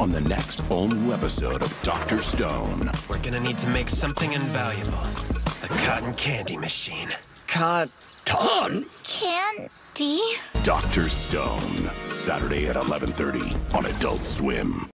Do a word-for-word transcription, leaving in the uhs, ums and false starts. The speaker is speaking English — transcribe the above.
on the next all-new episode of Doctor Stone. We're gonna need to make something invaluable. A cotton candy machine. Cotton? Candy? Doctor Stone, Saturday at eleven thirty on Adult Swim.